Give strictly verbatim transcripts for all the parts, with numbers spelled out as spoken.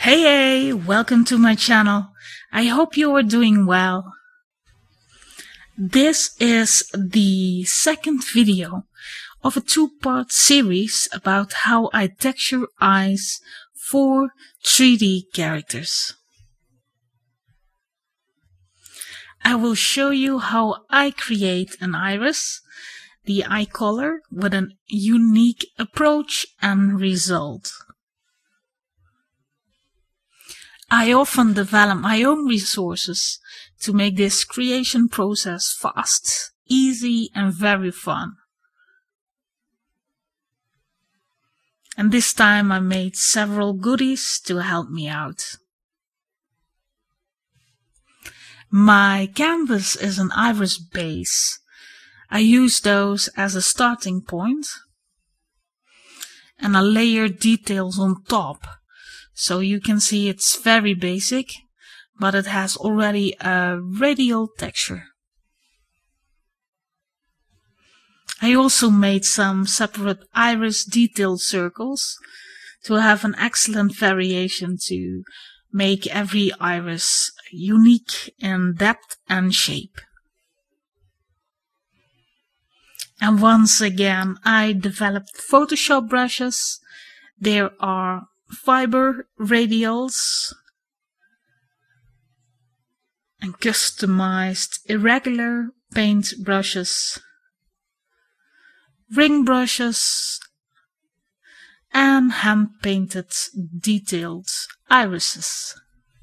Hey, hey, welcome to my channel. I hope you are doing well. This is the second video of a two-part series about how I texture eyes for three D characters. I will show you how I create an iris, the eye color, with a unique approach and result. I often develop my own resources to make this creation process fast, easy and very fun. And this time I made several goodies to help me out. My canvas is an iris base. I use those as a starting point, and I layer details on top. So you can see it's very basic, but it has already a radial texture. I also made some separate iris detail circles to have an excellent variation to make every iris unique in depth and shape. And once again, I developed Photoshop brushes. There are fiber radials and customized irregular paint brushes, ring brushes and hand-painted detailed irises.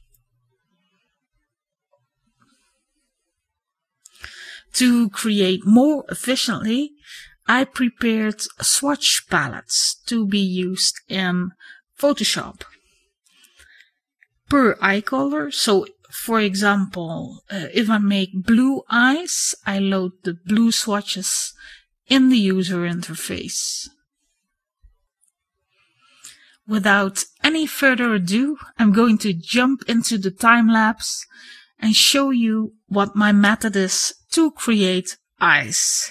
To create more efficiently, I prepared swatch palettes to be used in Photoshop per eye color. So for example, uh, if I make blue eyes, I load the blue swatches in the user interface. Without any further ado, I'm going to jump into the time lapse and show you what my method is to create eyes.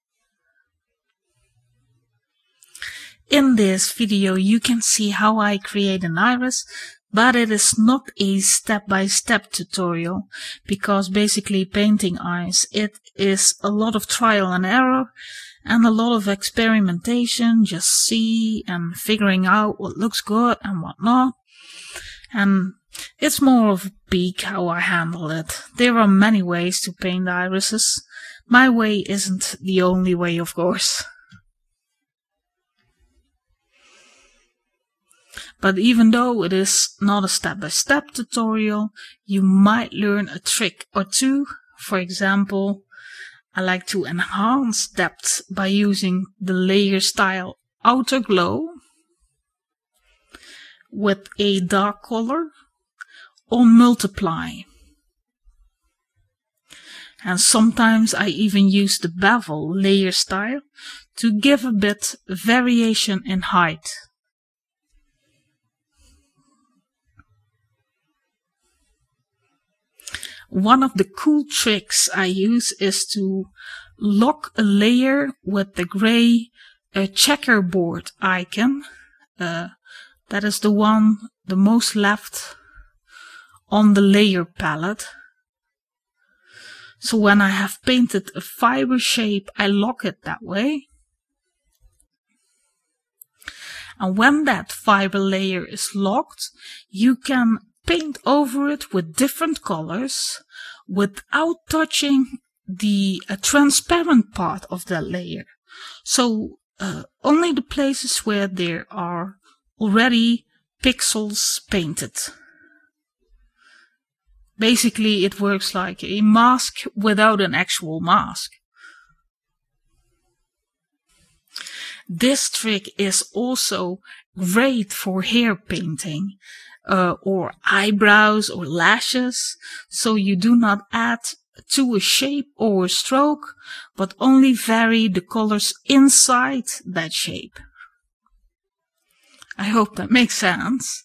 In this video you can see how I create an iris, but it is not a step-by-step tutorial, because basically painting eyes, it is a lot of trial and error and a lot of experimentation, just see and figuring out what looks good and what not. And it's more of a peek how I handle it. There are many ways to paint irises. My way isn't the only way, of course. But even though it is not a step-by-step tutorial, you might learn a trick or two. For example, I like to enhance depth by using the layer style Outer Glow with a dark color on Multiply. And sometimes I even use the Bevel layer style to give a bit variation in height. One of the cool tricks I use is to lock a layer with the gray uh, checkerboard icon. Uh, that is the one, the most left on the layer palette. So when I have painted a fiber shape, I lock it that way. And when that fiber layer is locked, you can paint over it with different colors without touching the uh, transparent part of that layer. So uh, only the places where there are already pixels painted. Basically it works like a mask without an actual mask. This trick is also great for hair painting. Uh, or eyebrows or lashes, so you do not add to a shape or a stroke, but only vary the colors inside that shape. I hope that makes sense.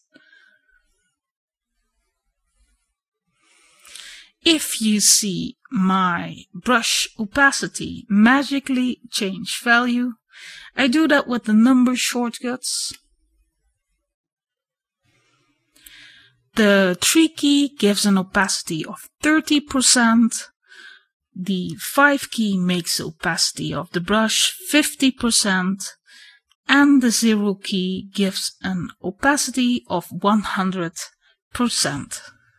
If you see my brush opacity magically change value, I do that with the number shortcuts. The three key gives an opacity of thirty percent. The five key makes the opacity of the brush fifty percent. And the zero key gives an opacity of one hundred percent.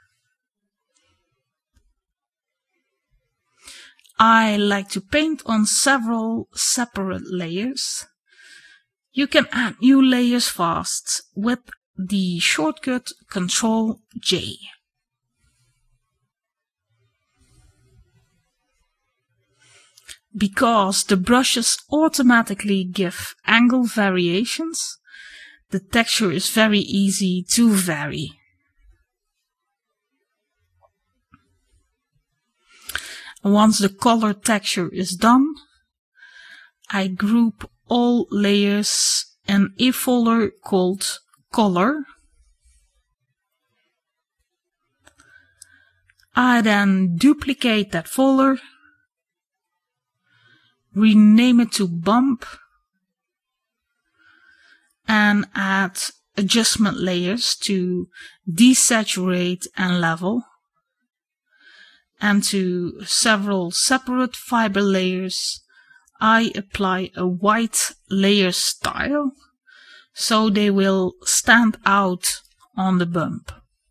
I like to paint on several separate layers. You can add new layers fast with the shortcut control J. Because the brushes automatically give angle variations, the texture is very easy to vary. Once the color texture is done, I group all layers in a folder called Color. I then duplicate that folder, rename it to Bump, and add adjustment layers to desaturate and level, and to several separate fiber layers I apply a white layer style so they will stand out on the bump.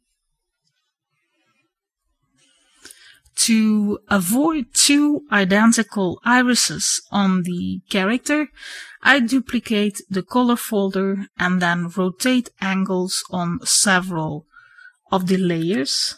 To avoid two identical irises on the character, I duplicate the color folder and then rotate angles on several of the layers.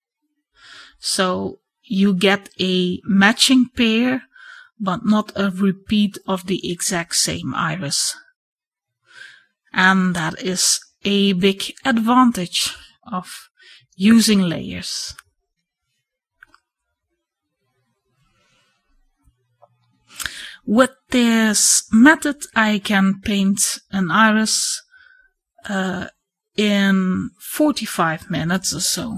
So you get a matching pair, but not a repeat of the exact same iris. And that is a big advantage of using layers. With this method I can paint an iris uh, in forty-five minutes or so.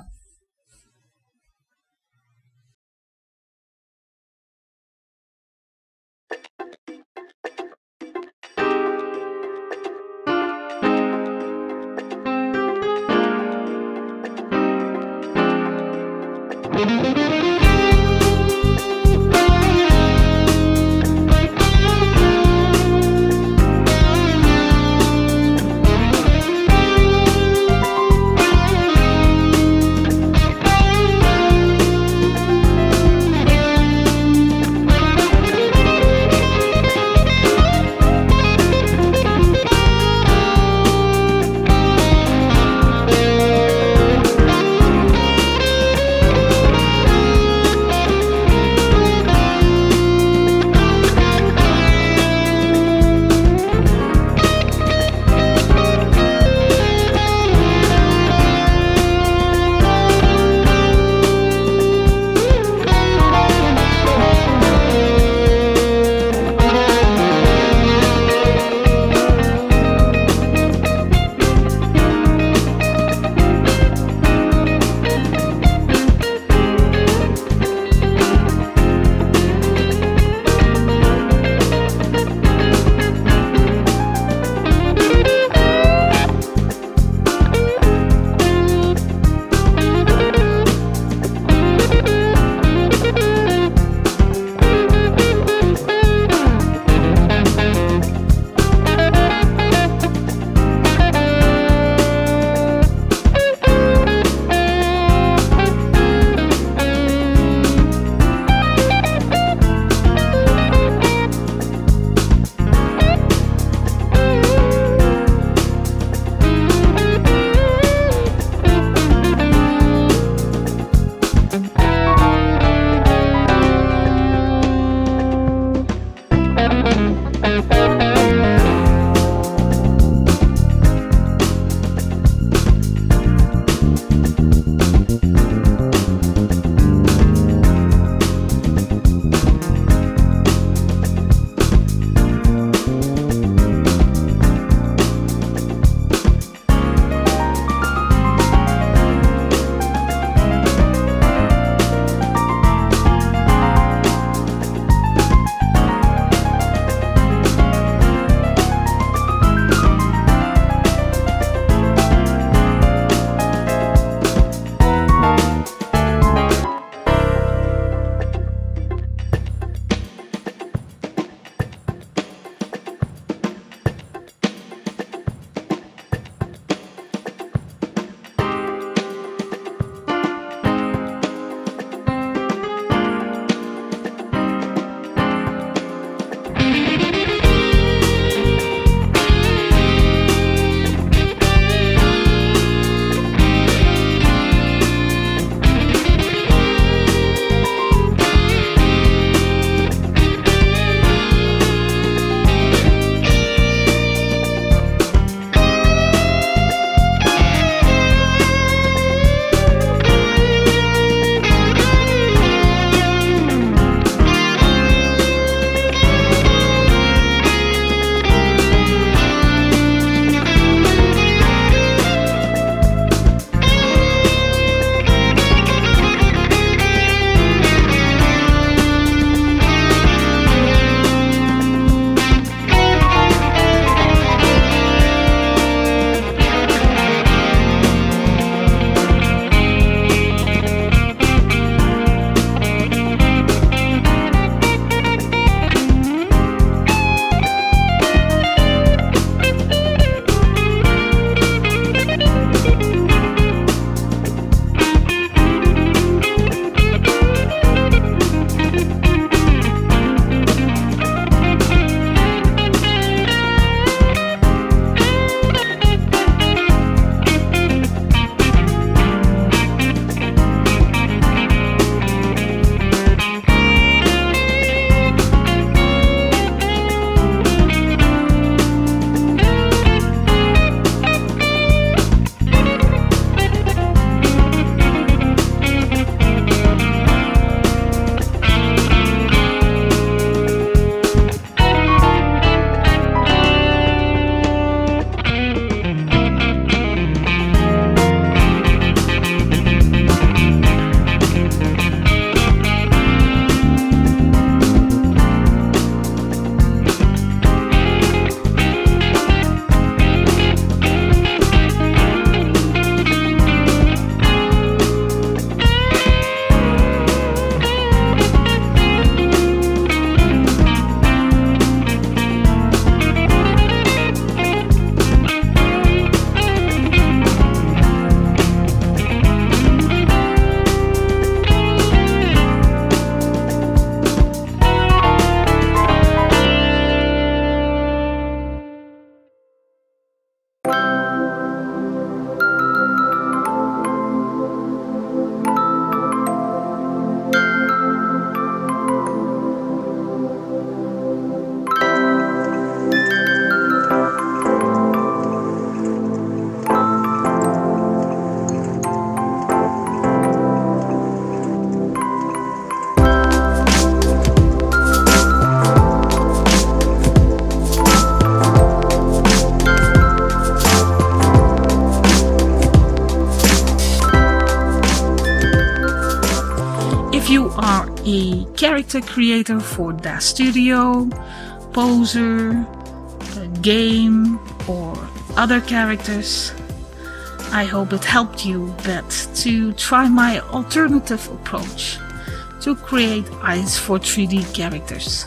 a character creator for Dash Studio, Poser, a game, or other characters. I hope it helped you bet to try my alternative approach to create eyes for three D characters.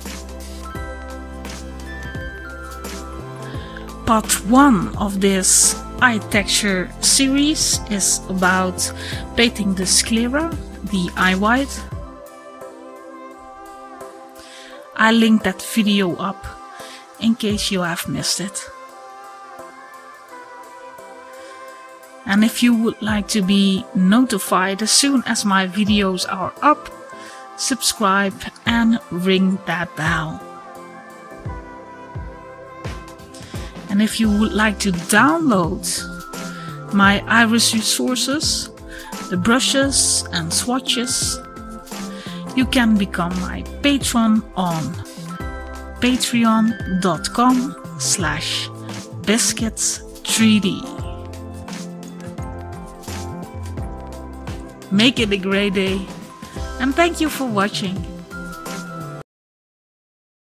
Part one of this eye texture series is about painting the sclera, the eye white. I linked that video up in case you have missed it. And if you would like to be notified as soon as my videos are up, subscribe and ring that bell. And if you would like to download my iris resources, the brushes and swatches, you can become my patron on patreon dot com slash biscuits three D. Make it a great day, and thank you for watching.